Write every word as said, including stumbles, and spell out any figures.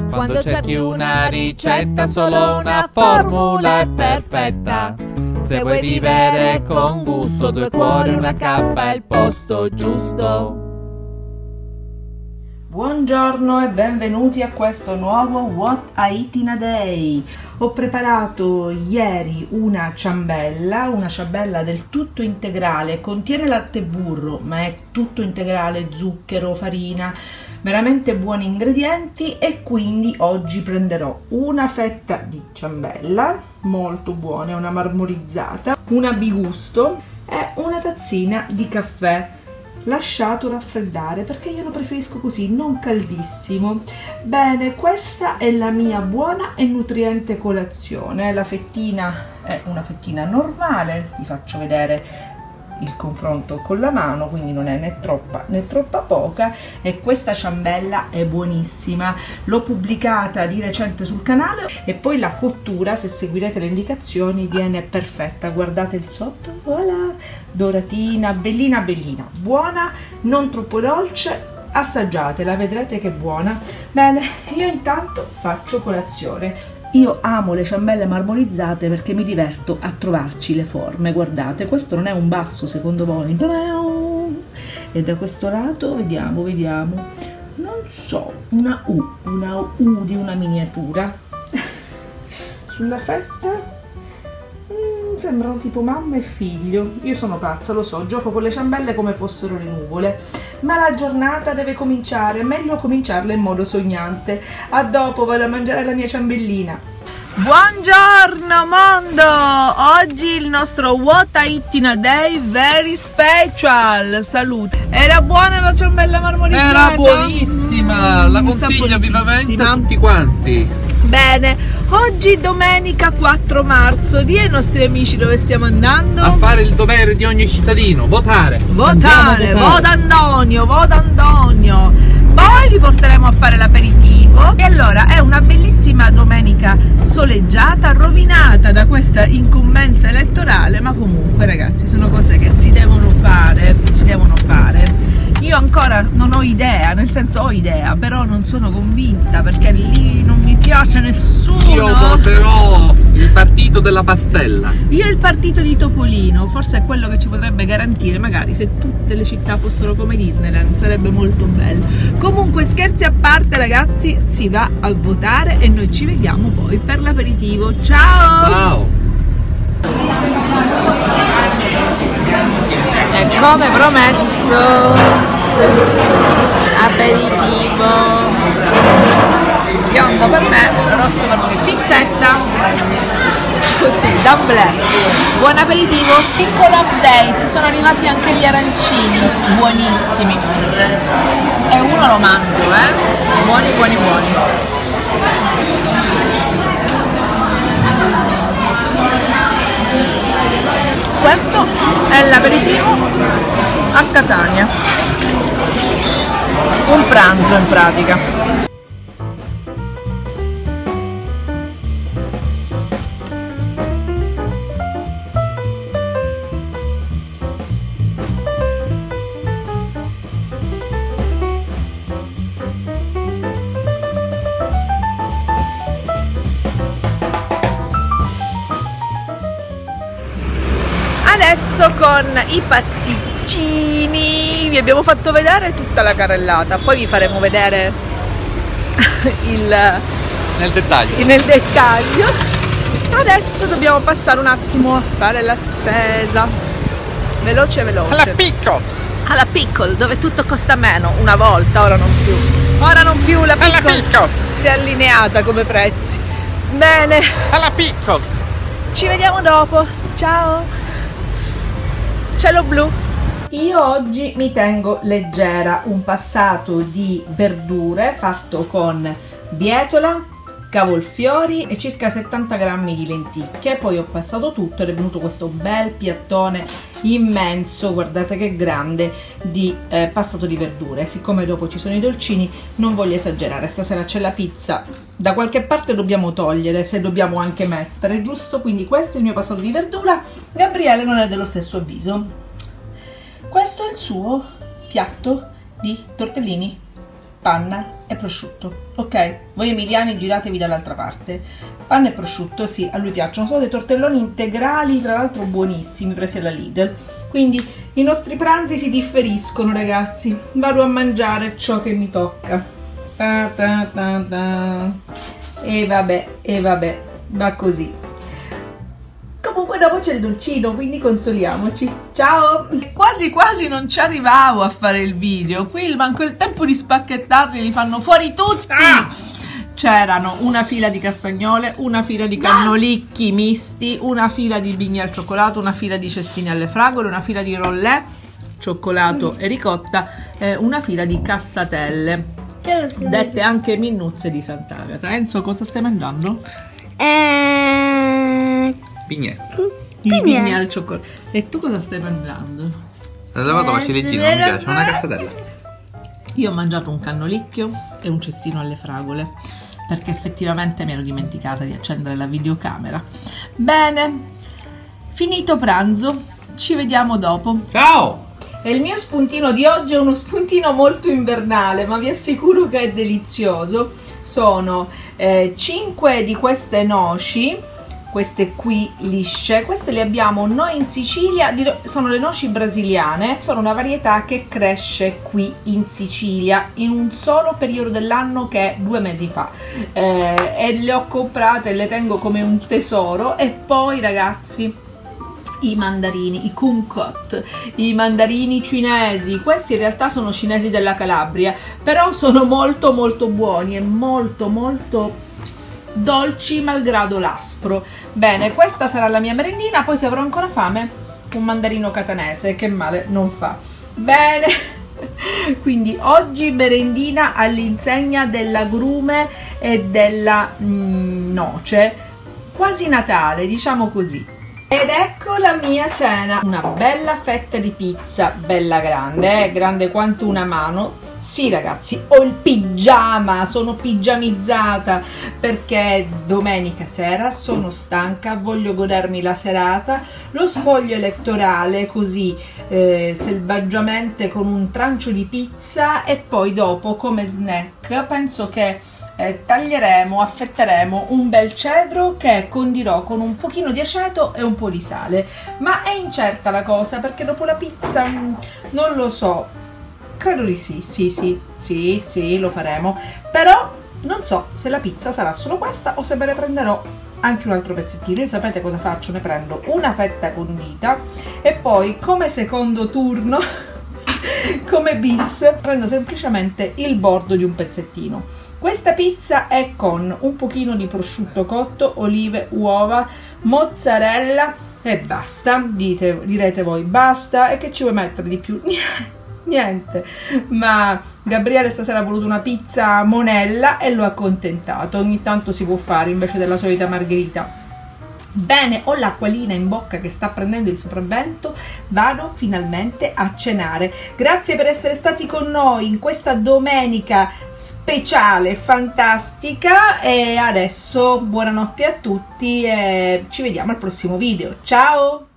Quando cerchi una ricetta, solo una formula è perfetta. Se vuoi vivere con gusto, due cuori, una cappa è il posto giusto. Buongiorno e benvenuti a questo nuovo What I Eat in a Day. Ho preparato ieri una ciambella, una ciambella del tutto integrale, contiene latte e burro, ma è tutto integrale, zucchero, farina, veramente buoni ingredienti, e quindi oggi prenderò una fetta di ciambella, molto buona, una marmorizzata, una bigusto e una tazzina di caffè lasciato raffreddare, perché io lo preferisco così, non caldissimo. Bene, questa è la mia buona e nutriente colazione. La fettina è una fettina normale, vi faccio vedere il confronto con la mano, quindi non è né troppa né troppa poca, e questa ciambella è buonissima. L'ho pubblicata di recente sul canale e poi la cottura, se seguirete le indicazioni, viene perfetta. Guardate il sotto, voilà, doratina, bellina bellina, buona, non troppo dolce. Assaggiatela, vedrete che è buona. Bene, io intanto faccio colazione. Io amo le ciambelle marmorizzate perché mi diverto a trovarci le forme. Guardate, questo non è un basso secondo voi? E da questo lato vediamo, vediamo, non so, una U, una U di una miniatura. Sulla fetta mm, sembrano tipo mamma e figlio. Io sono pazza, lo so, gioco con le ciambelle come fossero le nuvole, ma la giornata deve cominciare, è meglio cominciarla in modo sognante. A dopo, vado a mangiare la mia ciambellina. Buongiorno mondo! Oggi il nostro What I Eat in a Day very special. Salute! Era buona la ciambella marmorizzata? Era buonissima! La consiglio vivamente a tutti quanti. Bene, oggi domenica quattro marzo, di ai nostri amici dove stiamo andando? A fare il dovere di ogni cittadino, votare. Votare, vota Antonio, vota Antonio. Poi vi porteremo a fare l'aperitivo. E allora è una bellissima domenica soleggiata, rovinata da questa incombenza elettorale, ma comunque ragazzi sono cose che si devono fare, si devono fare. Io ancora non ho idea, nel senso ho idea, però non sono convinta perché lì non mi piace nessuno. Io voterò il partito della pastella. Io il partito di Topolino, forse è quello che ci potrebbe garantire, magari se tutte le città fossero come Disneyland sarebbe molto bello. Comunque scherzi a parte ragazzi, si va a votare e noi ci vediamo poi per l'aperitivo. Ciao! Ciao! E come promesso, aperitivo, biondo per me, rosso per voi, pizzetta, così, d'amblè. Buon aperitivo. Piccolo update, sono arrivati anche gli arancini, buonissimi, e uno lo mangio, eh, buoni buoni buoni. Questo è l'aperitivo a Catania, un pranzo in pratica. Adesso con i pasticcini vi abbiamo fatto vedere tutta la carrellata, poi vi faremo vedere il nel dettaglio. nel dettaglio. Adesso dobbiamo passare un attimo a fare la spesa, veloce veloce, Alla piccolo! alla piccolo, dove tutto costa meno una volta, ora non più, ora non più la Alla piccolo piccolo! si è allineata come prezzi. Bene, Alla piccolo! ci vediamo dopo, ciao! Cielo blu. Io oggi mi tengo leggera, un passato di verdure fatto con bietola, cavolfiori e circa settanta grammi di lenticchie. Poi ho passato tutto ed è venuto questo bel piattone immenso, guardate che grande, di eh, passato di verdure. Siccome dopo ci sono i dolcini non voglio esagerare, stasera c'è la pizza, da qualche parte dobbiamo togliere, se dobbiamo anche mettere, giusto? Quindi questo è il mio passato di verdura. Gabriele non è dello stesso avviso. Questo è il suo piatto di tortellini panna e prosciutto, ok? Voi emiliani giratevi dall'altra parte. Panna e prosciutto, sì, a lui piacciono, sono dei tortelloni integrali, tra l'altro buonissimi, presi alla Lidl. Quindi i nostri pranzi si differiscono, ragazzi. Vado a mangiare ciò che mi tocca. Ta ta ta ta. E vabbè, e vabbè, va così. Comunque dopo c'è il dolcino, quindi consoliamoci. Ciao! Quasi quasi non ci arrivavo a fare il video. Qui manco il tempo di spacchettarli, li fanno fuori tutti! Ah! C'erano una fila di castagnole, una fila di cannolicchi misti, una fila di bignè al cioccolato, una fila di cestini alle fragole, una fila di rollè, cioccolato e ricotta, e una fila di cassatelle, dette anche minuzze di Sant'Agata. Enzo, cosa stai mangiando? Eh... Bignè. Il bignè al cioccolato. E tu cosa stai mangiando? La lavato la ciliegina, non mi piace, una cassatella. Io ho mangiato un cannolicchio e un cestino alle fragole, perché effettivamente mi ero dimenticata di accendere la videocamera. Bene, finito pranzo, ci vediamo dopo. Ciao! E il mio spuntino di oggi è uno spuntino molto invernale, ma vi assicuro che è delizioso. Sono eh, cinque di queste noci, queste qui lisce, queste le abbiamo noi in Sicilia, sono le noci brasiliane, sono una varietà che cresce qui in Sicilia in un solo periodo dell'anno, che è due mesi fa, eh, e le ho comprate e le tengo come un tesoro. E poi, ragazzi, i mandarini, i kumquat, i mandarini cinesi, questi in realtà sono cinesi della Calabria, però sono molto molto buoni e molto molto dolci malgrado l'aspro. Bene, questa sarà la mia merendina, poi se avrò ancora fame un mandarino catanese, che male non fa. Bene, quindi oggi merendina all'insegna dell'agrume e della mm, noce, quasi Natale, diciamo così. Ed ecco la mia cena, una bella fetta di pizza, bella grande, eh? Grande quanto una mano. Sì, ragazzi, ho il pigiama, sono pigiamizzata perché domenica sera sono stanca, voglio godermi la serata, lo spoglio elettorale così eh, selvaggiamente con un trancio di pizza, e poi dopo come snack penso che eh, taglieremo, affetteremo un bel cedro che condirò con un pochino di aceto e un po' di sale, ma è incerta la cosa perché dopo la pizza mh, non lo so. Credo di sì, sì, sì, sì, sì, lo faremo. Però non so se la pizza sarà solo questa o se me ne prenderò anche un altro pezzettino. Io sapete cosa faccio? Ne prendo una fetta condita e poi come secondo turno, come bis, prendo semplicemente il bordo di un pezzettino. Questa pizza è con un pochino di prosciutto cotto, olive, uova, mozzarella e basta. Dite, direte voi, basta? E che ci vuoi mettere di più? Niente, ma Gabriele stasera ha voluto una pizza monella e l'ho accontentato. Ogni tanto si può fare invece della solita margherita. Bene, ho l'acquolina in bocca che sta prendendo il sopravvento, vado finalmente a cenare. Grazie per essere stati con noi in questa domenica speciale, fantastica, e adesso buonanotte a tutti e ci vediamo al prossimo video. Ciao!